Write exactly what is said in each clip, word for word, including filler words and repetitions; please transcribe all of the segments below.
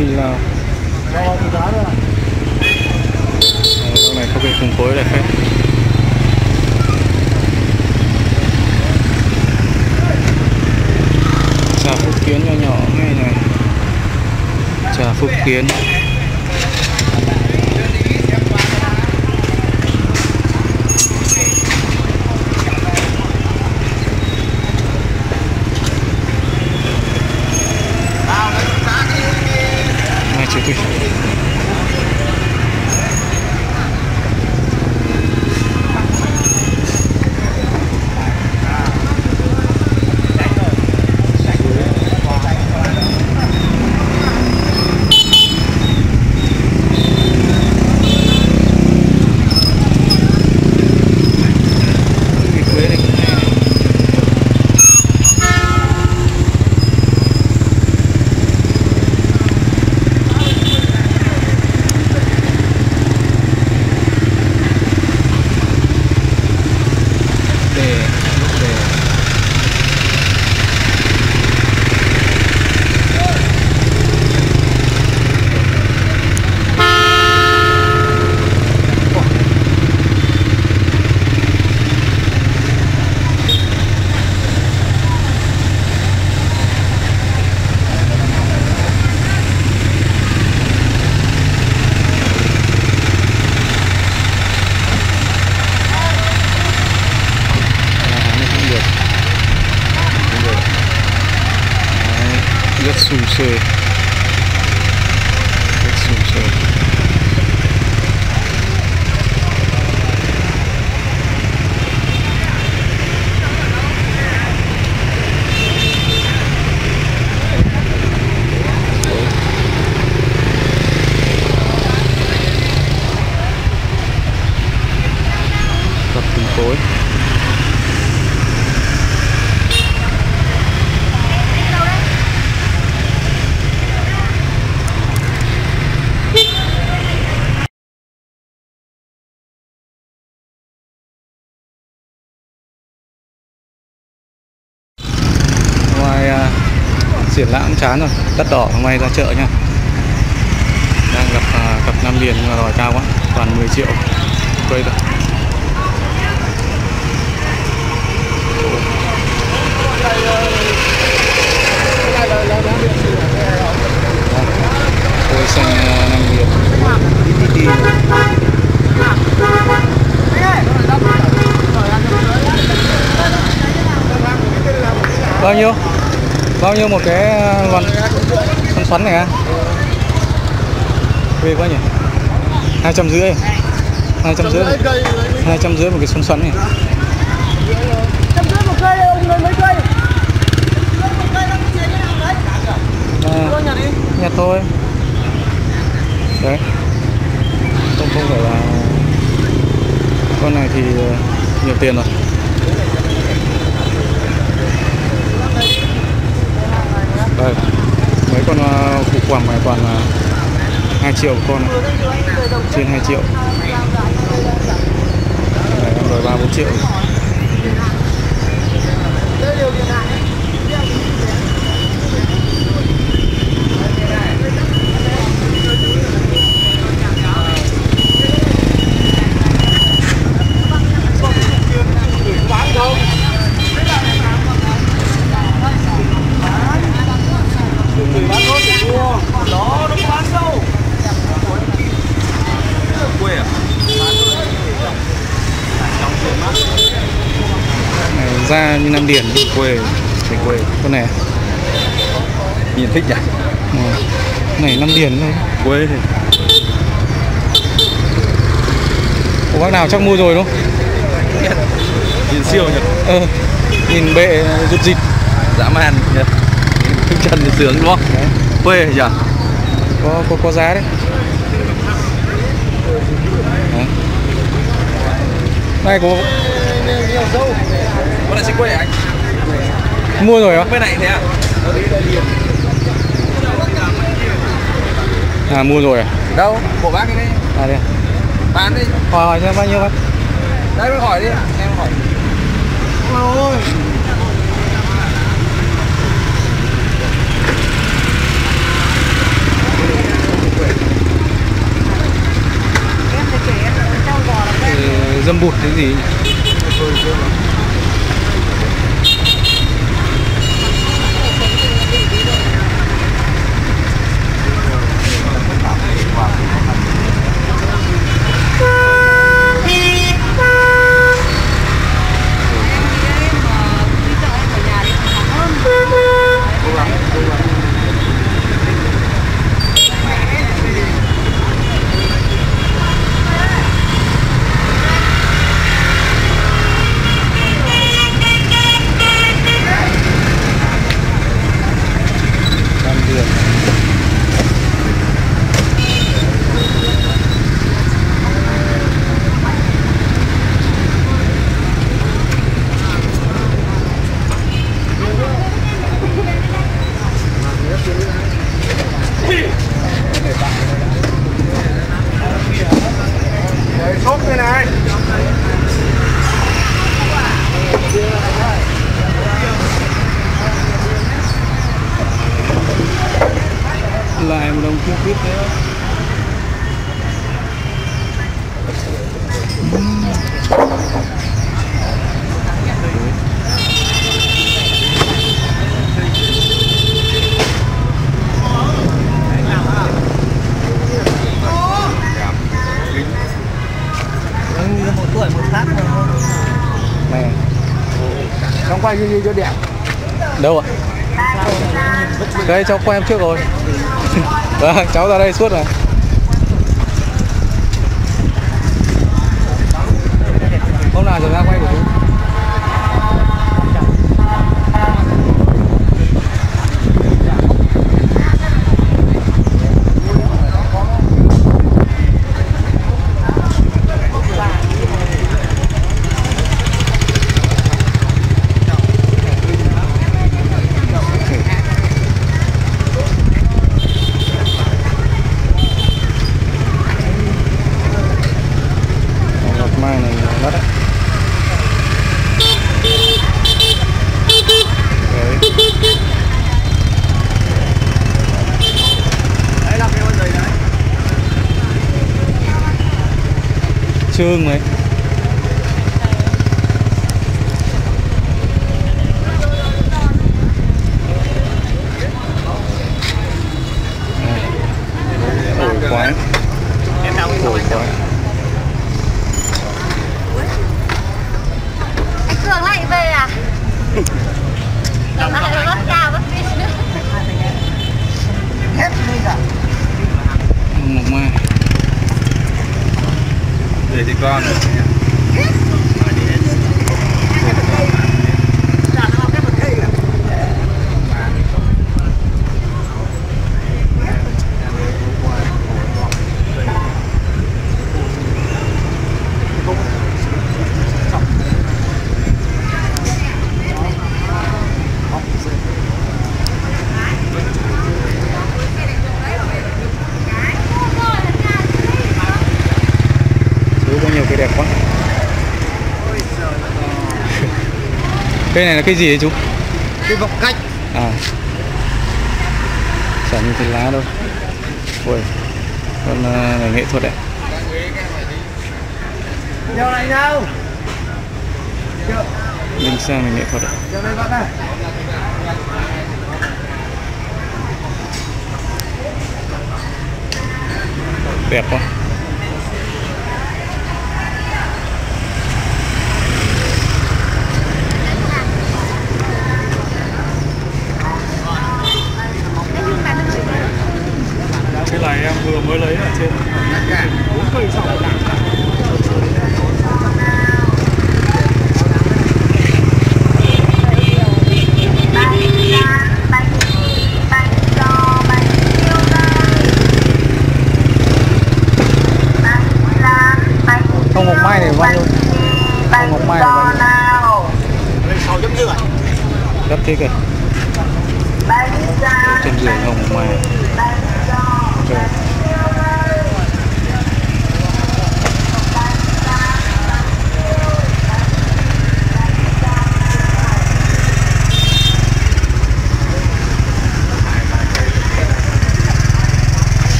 Phi Lao. Lúc này không bị cùng phối đẹp phết. Trà Phúc Kiến nhỏ nhỏ ngay này. Trà Phúc Kiến. Này chú tôi. Rất sùng sề, rất sùng sề. Tập từng khối. Triển lãm chán rồi, đất đỏ hôm nay ra chợ nha. Đang gặp uh, cặp Nam Liền nhưng mà đòi cao quá, toàn mười triệu quay thôi. Tôi xanh uh, Nam Liền. Bao nhiêu? Bao nhiêu một cái con con xoắn này á? Về bao nhiêu? Hai trăm rưỡi. Hai trăm rưỡi. Hai trăm rưỡi một cái xoắn xoắn này. Trăm rưỡi một cây ông lấy mấy cây? À, nhặt thôi. Đấy. Không không phải là con này thì nhiều tiền rồi. Đây, mấy con phụ quàng này toàn là hai triệu con này. Trên hai triệu. Này em rồi ba bốn triệu. Ra như Nam Điền quê về quê con này nhìn thích nhỉ. À, này Nam Điền thôi Quê thì của bác nào chắc mua rồi đúng không? nhìn siêu nhỉ. Ờ, nhìn bệ rụt rịt dã man nhỉ. Thích chân thì sướng đúng không? Đấy. Quê nhỉ. Có có có giá đấy. Đấy. Này có con này xin quê anh mua rồi á? bên này thế à? À mua rồi à? Đâu của bác cái đấy. À đây. Bán đi. Hỏi hỏi xem bao nhiêu bác? Đấy bác hỏi đi em hỏi. Ôi. dâm bụt cái gì. Sốt đây này. Lại một đồng cua quýt nữa. Một tuổi một khác Này. Không quay như như cho đẹp. Đâu ạ? Đây cháu quay em trước rồi. Vâng, cháu ra đây suốt rồi. Hôm nào rồi ra quay của chú. Mai này lắm đấy. Đấy là cái con gì đấy. Trương đấy. Ổi quái. Ổi quái. Cường lại về à? Cường lại bắt cao bắt vịt nữa. hết đi cả. Mộc mai. Để thì con. Cây đẹp quá. Cây này là cây gì đấy chú? Cây vọc cách. À, chả như cái lá đâu. Ui, con này nghệ thuật đấy. Nhiều này nhau. Linh sang này nghệ thuật đấy. Nhiều này bạn này. Đẹp quá. Cái này em vừa mới lấy ở trên bốn cây sau. Không mộc mai này bao nhiêu? Không mộc mai này bao nhiêu? sáu trăm rưỡi. Đắt thế kìa. Trên giường không mộc mai. Trời.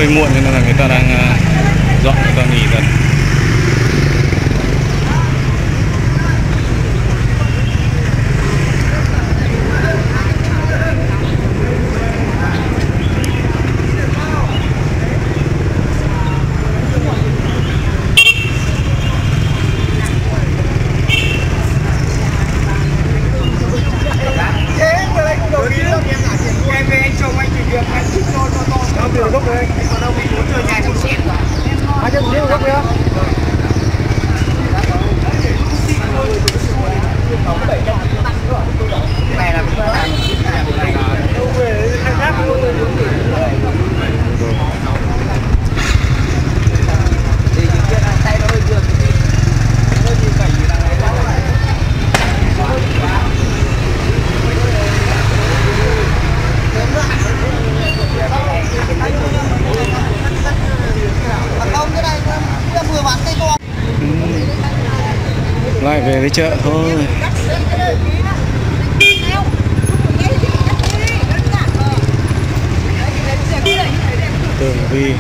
hơi muộn cho nên là người ta đang uh, dọn, người ta nghỉ dần. Lại về với chợ thôi. Tường Vi.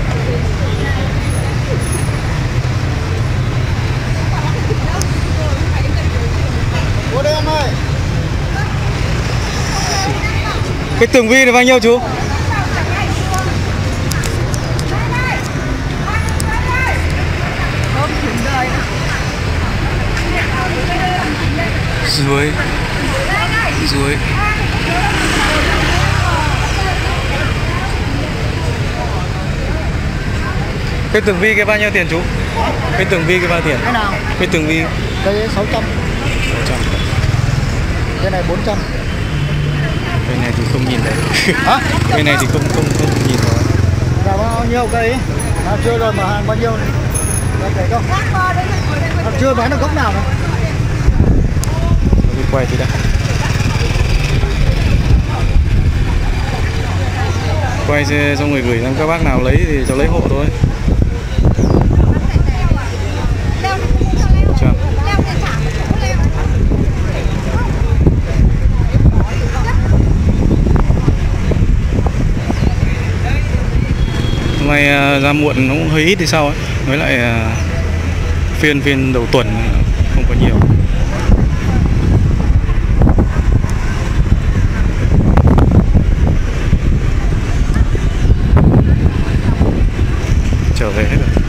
Cái Tường Vi là bao nhiêu chú? Dưới dưới cái Tường Vi cái bao nhiêu tiền chú? Cái Tường Vi cái bao tiền? Cái nào? Cái Tường Vi Cái sáu trăm. Cái này bốn trăm. Cái này thì không nhìn thấy. Hả? Cái này thì không không không nhìn thấy. Là bao nhiêu cây? À, chưa rồi mà hàng bao nhiêu này? Là kể không? À, chưa bán được gốc nào này. Đi quay thì đã. Quay xong rồi gửi sang các bác nào lấy thì cháu lấy hộ thôi. Chào. Hôm nay ra muộn nó cũng hơi ít thì sao ấy. Với lại phiên phiên đầu tuần không có nhiều. Trở về hết rồi.